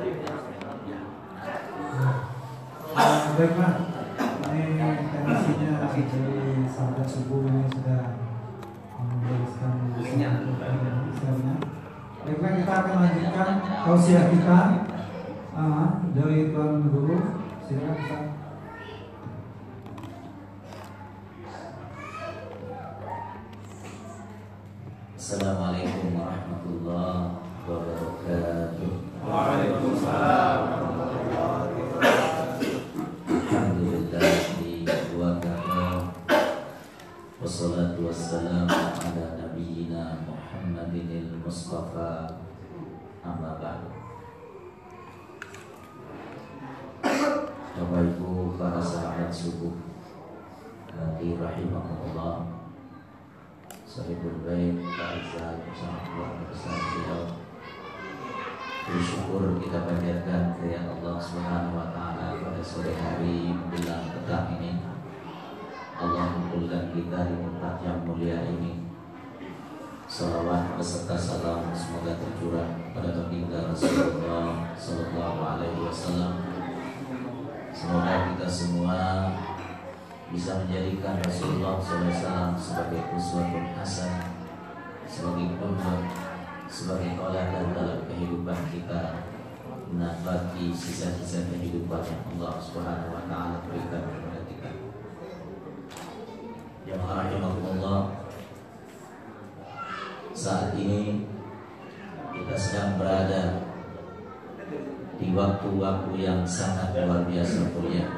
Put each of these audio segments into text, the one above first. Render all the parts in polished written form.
Baiklah, ini kondisinya dari sahabat subuh ini sudah membereskan istilahnya. Baiklah, kita akan lanjutkan tausiah kita dari Tuan Guru. Silakan Ustaz. Assalamualaikum warahmatullahi wabarakatuh. Waalaikumsalam. Wassalatu wassalamu ala nabiyyina Muhammadinil Mustafa, amma ba'du. Bapak Ibu para sahabat subuh rahimahullah, sahibul bait Pak Rizal bersama keluarga besar beliau, bersyukur kita panjatkan kehadirat Allah Subhanahu wa taala pada sore hari menjelang petang ini. Allah kumpulkan kita di tempat yang mulia ini. Salawat beserta salam semoga tercurah pada baginda Rasulullah Sallallahu Alaihi Wasallam. Semoga kita semua bisa menjadikan Rasulullah SAW sebagai uswatun hasanah, sebagai qudwah, sebagai tauladan dalam kehidupan kita, menapaki sisa-sisa kehidupan yang Allah Subhanahu Wa Taala berikan kepada kita. Yang rahimahullah, saat ini kita sedang berada di waktu-waktu yang sangat luar biasa mulia,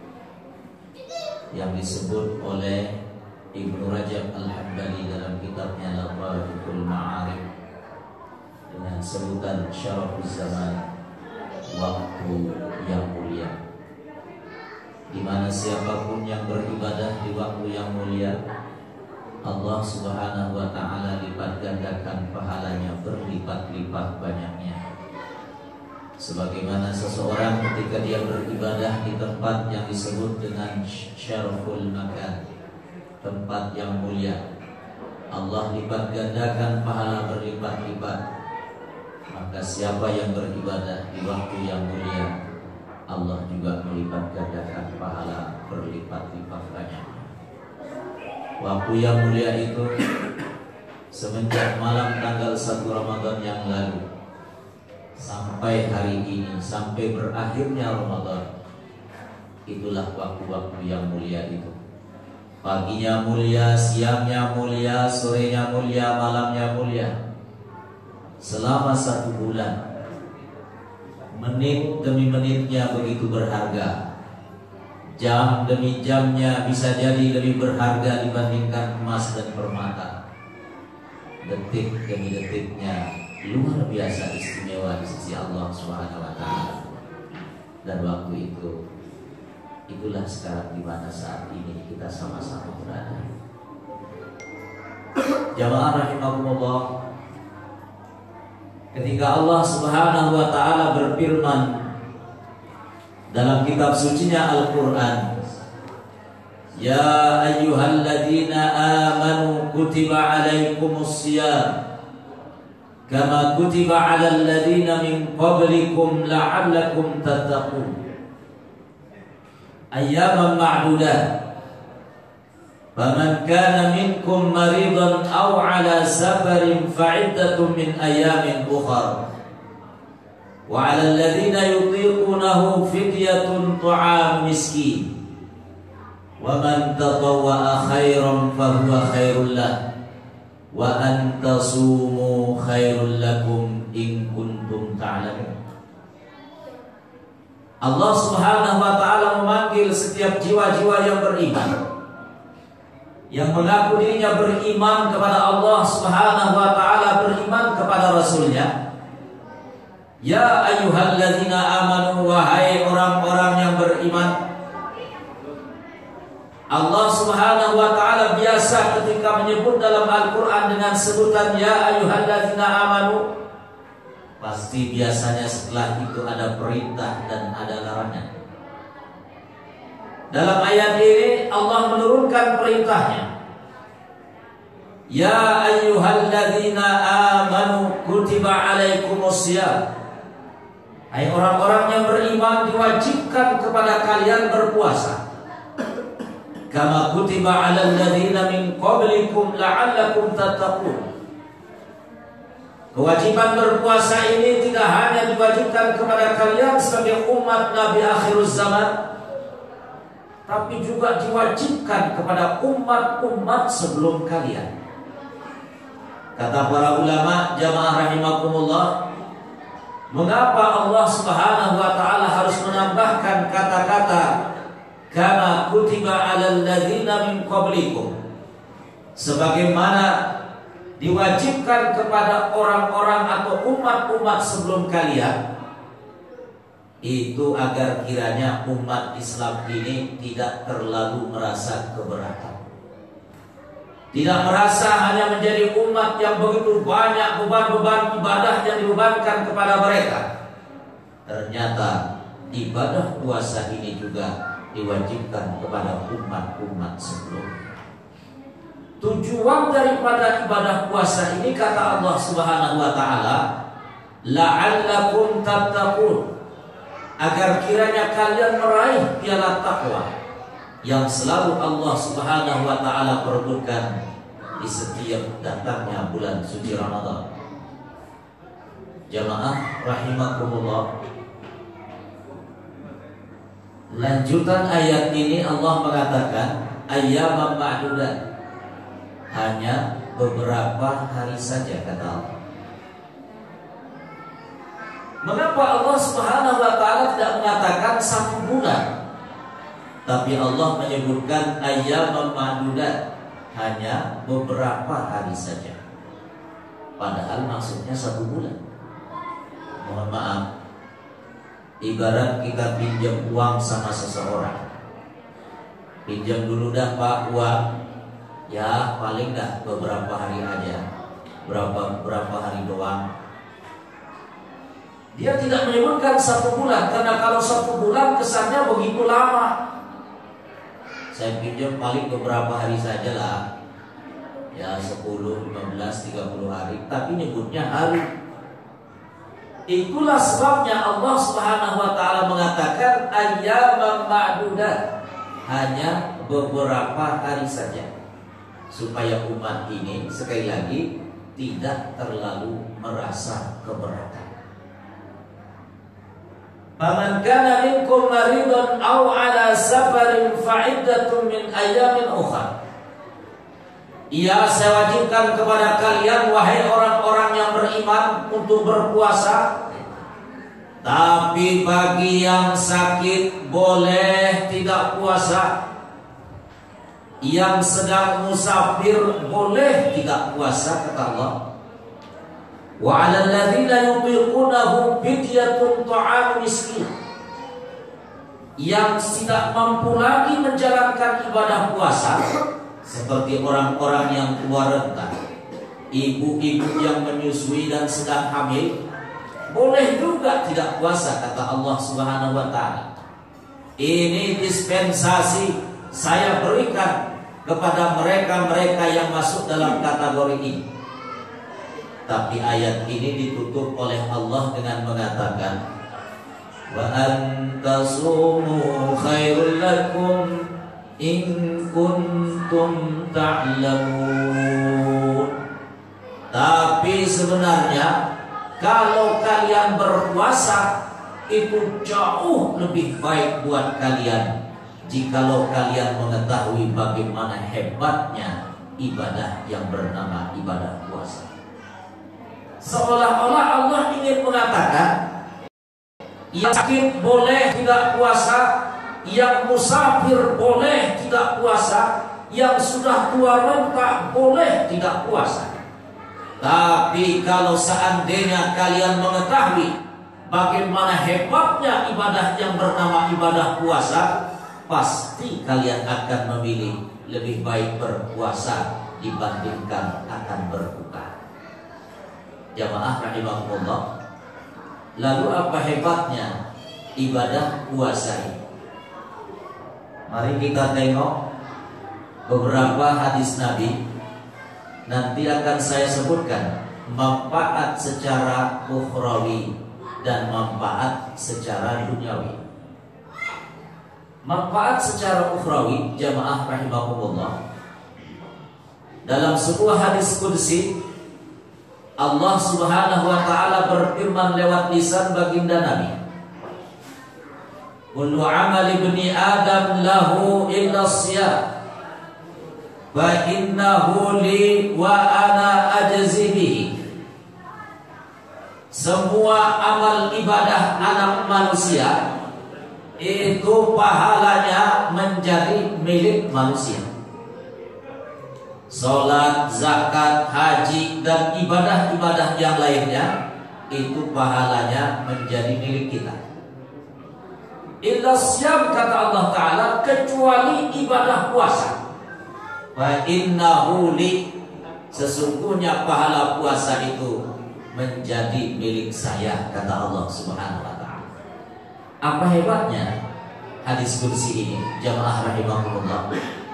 yang disebut oleh Ibnu Rajab Al-Hambali dalam kitabnya Lataiful Ma'arif dengan sebutan Syarafuz Zaman, waktu yang mulia, di mana siapapun yang beribadah di waktu yang mulia, Allah Subhanahu wa taala lipat gandakan pahalanya berlipat-lipat banyaknya. Sebagaimana seseorang ketika dia beribadah di tempat yang disebut dengan syaraful makan, tempat yang mulia, Allah lipat gandakan pahala berlipat-lipat. Maka siapa yang beribadah di waktu yang mulia, Allah juga melipat gandakan pahala berlipat-lipat banyak. Waktu yang mulia itu semenjak malam tanggal 1 Ramadan yang lalu sampai hari ini, sampai berakhirnya Ramadan, itulah waktu-waktu yang mulia itu. Paginya mulia, siangnya mulia, sorenya mulia, malamnya mulia. Selama 1 bulan, menit demi menitnya begitu berharga, jam demi jamnya bisa jadi lebih berharga dibandingkan emas dan permata. Detik demi detiknya luar biasa istimewa di sisi Allah Subhanahu wa taala. Dan waktu itu, itulah sekarang di mana saat ini kita sama-sama berada. Jamaah rahimakumullah, ketika Allah Subhanahu wa taala berfirman dalam kitab sucinya Al-Qur'an, ya ayyuhalladzina amanu kutiba alaikumusiyam kama kutiba alal ladzina min qablikum la'allakum tattaqun. Ayyaman ma'dudat. Faman kana minkum maridan aw ala safarin fa'iddatun min ayamin ukhra. Wa 'alal ladzina yutiqunahu fidyatun ta'am miskin. Wa man tatawwa'a khairan fahuwa khairul lahu. Wa an tasumu khairul lakum in kuntum ta'lamun. Allah Subhanahu wa taala memanggil setiap jiwa-jiwa yang beriman, yang mengaku dirinya beriman kepada Allah Subhanahu wa taala, beriman kepada Rasulnya. Ya ayyuhalladzina amanu, wahai orang-orang yang beriman. Allah Subhanahu wa taala biasa ketika menyebut dalam Al-Qur'an dengan sebutan ya ayyuhalladzina amanu, pasti biasanya setelah itu ada perintah dan ada larangan. Dalam ayat ini Allah menurunkan perintahnya. Ya ayyuhalladzina amanu kutiba alaikumusiyam. Hai orang-orang yang beriman, diwajibkan kepada kalian berpuasa. Kama kutiba 'alal ladzina min qablikum la'allakum tattaqun. Kewajiban berpuasa ini tidak hanya diwajibkan kepada kalian sebagai umat Nabi akhiruz zaman, tapi juga diwajibkan kepada umat-umat sebelum kalian. Kata para ulama jamaah rahimakumullah, mengapa Allah Subhanahu wa taala harus menambahkan kata-kata kama kutiba 'alal ladzina min qablikum, sebagaimana diwajibkan kepada orang-orang atau umat-umat sebelum kalian, itu agar kiranya umat Islam ini tidak terlalu merasa keberatan, tidak merasa hanya menjadi umat yang begitu banyak beban-beban ibadah yang dibebankan kepada mereka. Ternyata ibadah puasa ini juga diwajibkan kepada umat-umat sebelumnya. Tujuan daripada ibadah puasa ini, kata Allah Subhanahu wa taala, la'allakum tattaqun, agar kiranya kalian meraih piala takwa yang selalu Allah Subhanahu wa taala perebutkan di setiap datangnya bulan suci Ramadan. Jamaah rahimakumullah, lanjutan ayat ini Allah mengatakan ayyaman ma'dudat, hanya beberapa hari saja, kata Allah. Mengapa Allah Subhanahu wa taala tidak mengatakan 1 bulan, tapi Allah menyebutkan ayyaman ma'dudat, hanya beberapa hari saja, padahal maksudnya 1 bulan. Mohon maaf, ibarat kita pinjam uang sama seseorang. Pinjam dulu dah Pak uang, ya paling dah beberapa hari aja, berapa hari doang. Dia tidak menyebutkan 1 bulan, karena kalau 1 bulan kesannya begitu lama. Saya pinjam paling beberapa hari saja lah, ya 10, 15, 30 hari, tapi nyebutnya hari. Itulah sebabnya Allah Subhanahu wa taala mengatakan ayyaman ma'dudat, hanya beberapa hari saja, supaya umat ini sekali lagi tidak terlalu merasa keberatan. Faman kana minkum maridun aw ala safarin fa'iddatun min ayyamin ukhra. Ia saya wajibkan kepada kalian wahai orang-orang yang beriman untuk berpuasa, tapi bagi yang sakit boleh tidak puasa, yang sedang musafir boleh tidak puasa, kata Allah. Wa 'alal ladzina yutiqunahu fidyatun ta'am miskin. Yang tidak mampu lagi menjalankan ibadah puasa, seperti orang-orang yang tua renta, ibu-ibu yang menyusui dan sedang hamil, boleh juga tidak puasa, kata Allah Subhanahu wa taala. Ini dispensasi saya berikan kepada mereka-mereka yang masuk dalam kategori ini. Tapi ayat ini ditutup oleh Allah dengan mengatakan wa antasumu khairul lakum in kuntum ta'lamun. Tapi sebenarnya kalau kalian berpuasa itu jauh lebih baik buat kalian, jikalau kalian mengetahui bagaimana hebatnya ibadah yang bernama ibadah puasa. Seolah-olah Allah ingin mengatakan yang sakit boleh tidak puasa, yang musafir boleh tidak puasa, yang sudah tua renta boleh tidak puasa. Tapi kalau seandainya kalian mengetahui bagaimana hebatnya ibadah yang bernama ibadah puasa, pasti kalian akan memilih lebih baik berpuasa dibandingkan akan berbuka. Jamaah rahimakumullah, lalu apa hebatnya ibadah puasa ini? Mari kita tengok beberapa hadis Nabi. Nanti akan saya sebutkan manfaat secara ukhrawi dan manfaat secara duniawi. Manfaat secara ukhrawi, jamaah rahimakumullah. Dalam sebuah hadis qudsi, Allah Subhanahu wa taala berfirman lewat lisan baginda Nabi, "Kullu amali ibni Adam lahu illa shiyam, fa innahu li wa ana ajzi bihi." Semua amal ibadah anak manusia itu pahalanya menjadi milik manusia. Salat, zakat, haji, dan ibadah-ibadah yang lainnya itu pahalanya menjadi milik kita. Illa syam, kata Allah Ta'ala, kecuali ibadah puasa. Fa innahu li, sesungguhnya pahala puasa itu menjadi milik saya, kata Allah Subhanahu wa Ta'ala. Apa hebatnya hadis qudsi ini, jamaah rahimahumullah?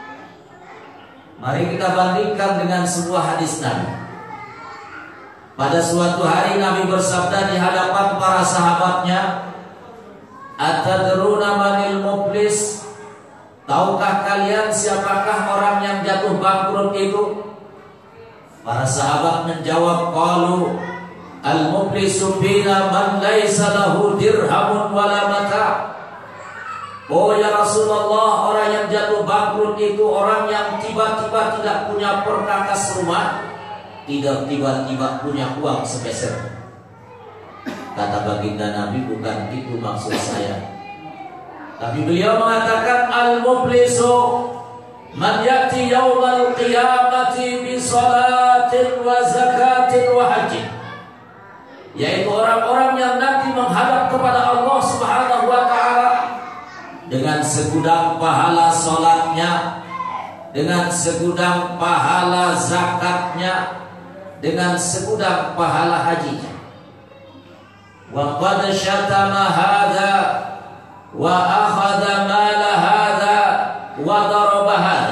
Mari kita bandingkan dengan sebuah hadis Nabi. Pada suatu hari Nabi bersabda di hadapan para sahabatnya, "Atadruna manil muflis?" Tahukah kalian siapakah orang yang jatuh bangkrut itu? Para sahabat menjawab, qalu al-muflisu bina man laisa lahu dirhamun wala mata'. Oh ya Rasulullah, orang yang jatuh bangkrut itu orang yang tiba-tiba tidak punya perkakas rumah, tidak tiba-tiba punya uang sepeser. Kata baginda Nabi, bukan itu maksud saya. Tapi beliau mengatakan al-muflisu man ya'ti yawmal qiyamati bi salatin wa zakatin wa hajjin, yaitu orang-orang yang nanti menghadap kepada Allah Subhanahu wa Ta'ala dengan segudang pahala solatnya, dengan segudang pahala zakatnya, dengan segudang pahala hajinya. Wa qad syatama hadza wa akhadha mala hadza wa daraba hadza.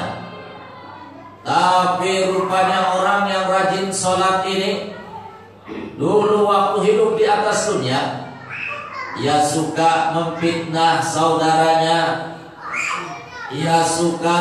Tapi rupanya orang yang rajin solat ini dulu waktu hidup di atas dunia, ia suka memfitnah saudaranya, ia suka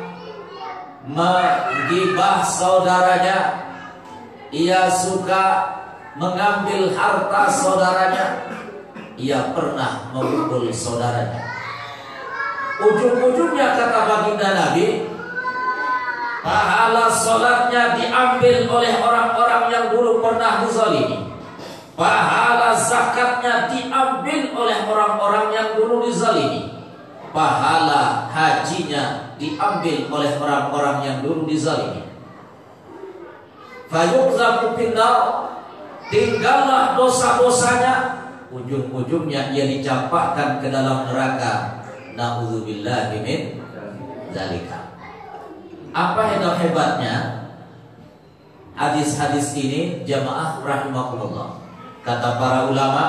menggibah saudaranya, ia suka mengambil harta saudaranya, ia pernah memukul saudaranya. Ujung-ujungnya, kata baginda Nabi, pahala solatnya diambil oleh orang-orang yang dulu pernah dizalimi. Pahala zakatnya diambil oleh orang-orang yang dulu dizalimi. Pahala hajinya diambil oleh orang-orang yang dulu dizalimi. Fayuqzafu finnar, tinggallah dosa-dosanya, ujung-ujungnya ia dicampakkan ke dalam neraka. Na'udzubillahi min dzalika. Apa hebatnya hadis-hadis ini, jamaah rahimakumullah? Kata para ulama,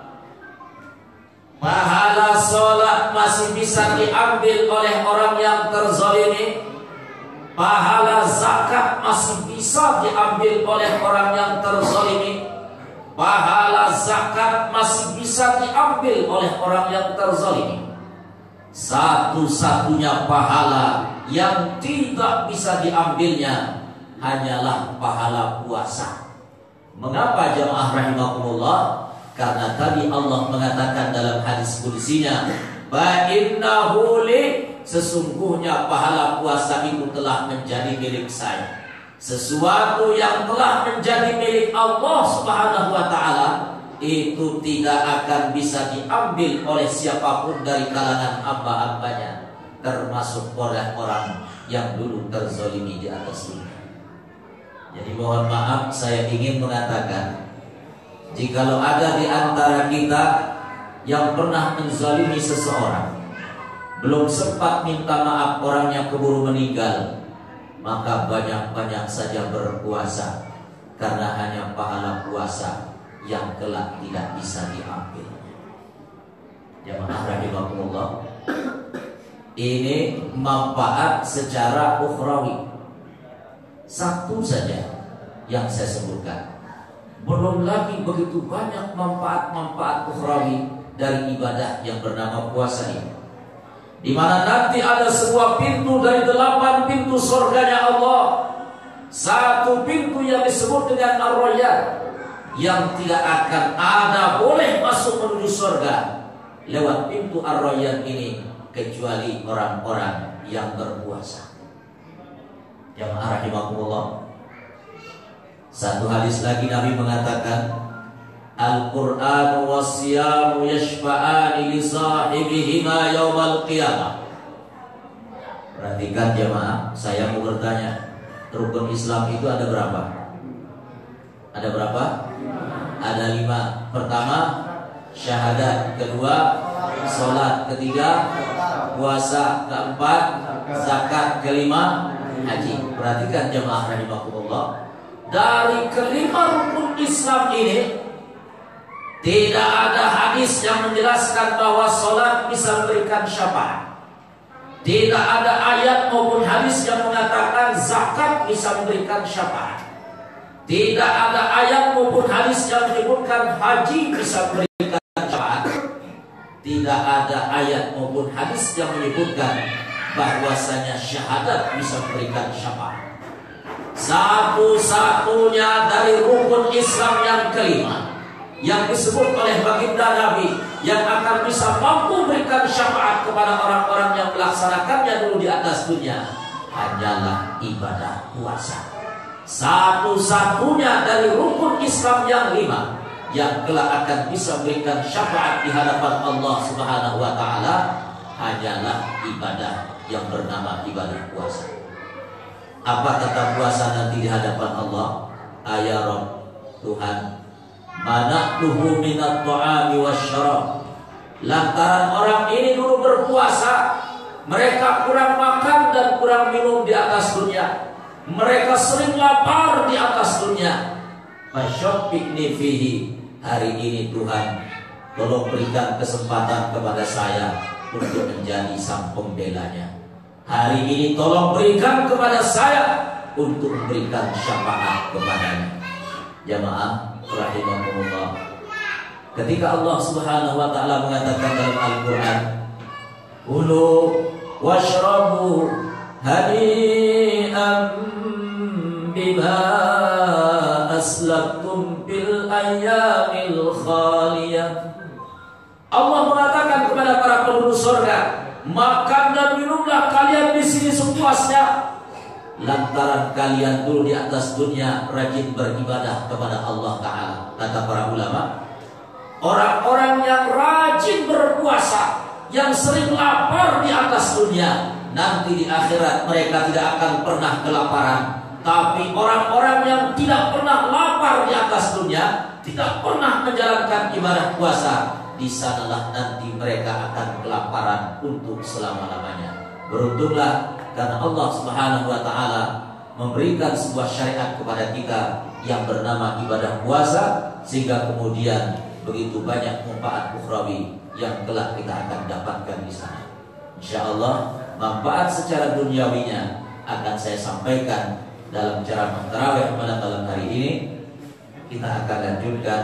pahala sholat masih bisa diambil oleh orang yang terzalimi, pahala zakat masih bisa diambil oleh orang yang terzalimi, pahala zakat masih bisa diambil oleh orang yang terzalimi. Satu-satunya pahala yang tidak bisa diambilnya hanyalah pahala puasa. Mengapa jamaah rahimakumullah? Karena tadi Allah mengatakan dalam hadis qudsinya, "Fa innahu li", sesungguhnya pahala puasa itu telah menjadi milik saya. Sesuatu yang telah menjadi milik Allah Subhanahu wa Ta'ala itu tidak akan bisa diambil oleh siapapun dari kalangan hamba-hambanya, termasuk orang-orang yang dulu terzalimi di atas dunia. Jadi mohon maaf, saya ingin mengatakan, jikalau ada di antara kita yang pernah menzalimi seseorang, belum sempat minta maaf, orangnya keburu meninggal, maka banyak-banyak saja berpuasa, karena hanya pahala puasa yang kelak tidak bisa diambil. Jamaah rahimakumullah, ini manfaat secara ukhrawi. Satu saja yang saya sebutkan, Belum lagi begitu banyak manfaat-manfaat ukhrawi dari ibadah yang bernama puasa ini, di mana nanti ada sebuah pintu dari 8 pintu surganya Allah. Satu pintu yang disebut dengan Ar-Rayyan, yang tidak akan ada boleh masuk menuju surga lewat pintu Ar-Rayyan ini kecuali orang-orang yang berpuasa. Jamaah rahimakumullah. Satu hadis lagi Nabi mengatakan, Al-Qur'an was-siyamu yashfa'ani li sahibihima yaumal qiyamah. Perhatikan jemaah, saya mau bertanya, rukun Islam itu ada berapa? Ada berapa? Ada 5. Pertama, syahadat. Kedua, salat. Ketiga, puasa. Keempat, zakat. Kelima, haji. Perhatikan jemaah rahimakumullah. Dari kelima rukun Islam ini tidak ada hadis yang menjelaskan bahwa salat bisa memberikan syafaat. Tidak ada ayat maupun hadis yang mengatakan zakat bisa memberikan syafaat. Tidak ada ayat maupun hadis yang menyebutkan haji bisa memberikan syafaat. Tidak ada ayat maupun hadis yang menyebutkan bahwasanya syahadat bisa memberikan syafaat. Satu-satunya dari rukun Islam yang kelima yang disebut oleh baginda Nabi yang akan bisa mampu memberikan syafaat kepada orang-orang yang melaksanakannya dulu di atas dunia hanyalah ibadah puasa. Satu-satunya dari rukun Islam yang 5 yang kelak akan bisa memberikan syafaat di hadapan Allah Subhanahu wa taala hanyalah ibadah yang bernama ibadah puasa. Apa kata puasa nanti di hadapan Allah? Ya Rabb, Tuhan, mana'tuhu minat ta'ami wasyarab. Lantaran orang ini dulu berpuasa, mereka kurang makan dan kurang minum di atas dunia. Mereka sering lapar di atas dunia. Fasyaffi'ni fihi. Hari ini Tuhan, tolong berikan kesempatan kepada saya untuk menjadi sang pembelanya. Hari ini tolong berikan kepada saya untuk memberikan syafaat kepadanya. Jamaah rahimakumullah. Ketika Allah Subhanahu wa taala mengatakan dalam Al-Qur'an, "Kulu washrabu hani'an bima aslaftum fil ayyamil khaliyah." Allah mengatakan kepada para penduduk surga, makan dan minumlah kalian di sini sepuasnya, lantaran kalian dulu di atas dunia rajin beribadah kepada Allah Ta'ala. Kata para ulama, orang-orang yang rajin berpuasa, yang sering lapar di atas dunia, nanti di akhirat mereka tidak akan pernah kelaparan. Tapi orang-orang yang tidak pernah lapar di atas dunia, tidak pernah menjalankan ibadah puasa, di sanalah nanti mereka akan kelaparan untuk selama-lamanya. Beruntunglah karena Allah Subhanahu wa taala memberikan sebuah syariat kepada kita yang bernama ibadah puasa, sehingga kemudian begitu banyak manfaat ukhrawi yang kelak kita akan dapatkan di sana. Insyaallah manfaat secara duniawinya akan saya sampaikan dalam ceramah tarawih pada malam hari ini. Kita akan lanjutkan.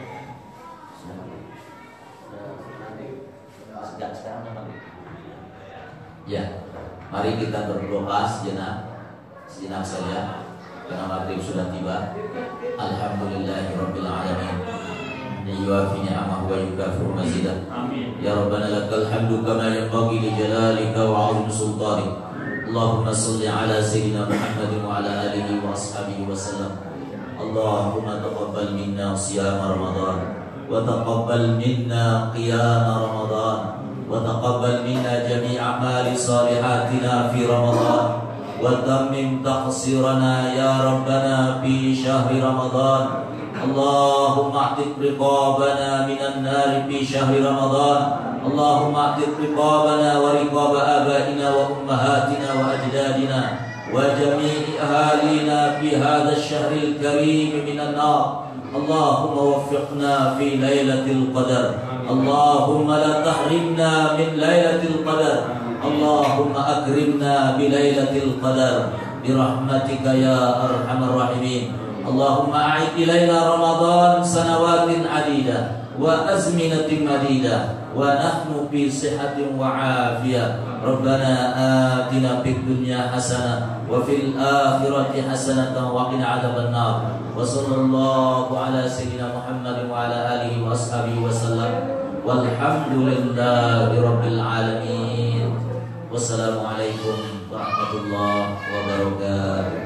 Ya, mari kita berdoa sejenak saja karena maghrib sudah tiba. Alhamdulillahirabbil alamin. Yuafi ni'amahu wa yukafi'u mazidah. Amin. Ya Rabbana lakal hamdu kama yanbaghi li jalalika wa 'azimi sultanik. Allahumma shalli ala sayyidina Muhammadin wa ala alihi wa ashabihi wa sallam. Allahumma taqabbal minna siyam Ramadan wa taqabbal minna qiyam Ramadan. وتقبل منا جميع أعمال صالحاتنا في رمضان وتمم تقصيرنا يا ربنا في شهر رمضان. اللهم اعتق رقابنا من النار في شهر رمضان. اللهم اعتق رقابنا ورقاب آبائنا وأمهاتنا وأجدادنا وجميع أهالينا في هذا الشهر الكريم من النار. اللهم وفقنا في ليلة القدر. اللهم لا تحرمنا من ليلة القدر. اللهم أكرمنا بليلة القدر برحمتك يا أرحم الراحمين. Allahumma a'id ilaina Ramadan sanawatin adidah wa azminatin madidah wa nahnu fi sihatin wa afiyah. Rabbana atina fid dunya hasanah wa fil akhirati hasanatan wa qina adzabannar. Wa sallallahu ala sayyidina Muhammadin wa ala alihi wa ashabihi wa sallam. Walhamdulillahi rabbil alamin. Wassalamualaikum warahmatullahi wabarakatuh.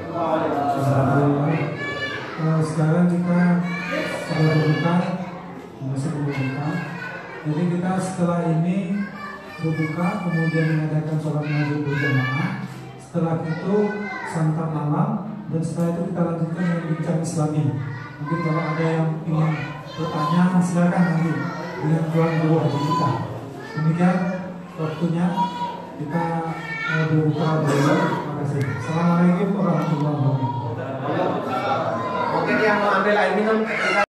Sekarang kita sudah berbuka, masih berbuka. Jadi kita setelah ini berbuka, kemudian mengadakan sholat maghrib berjamaah. Setelah itu santap malam, dan setelah itu kita lanjutkan dengan bincang Islami. Mungkin kalau ada yang ingin bertanya, silakan nanti dengan tuan guru haji kita. Demikian waktunya kita berbuka dulu. Terima kasih. Assalamualaikum warahmatullahi wabarakatuh. Mungkin yang mau ambil air minum.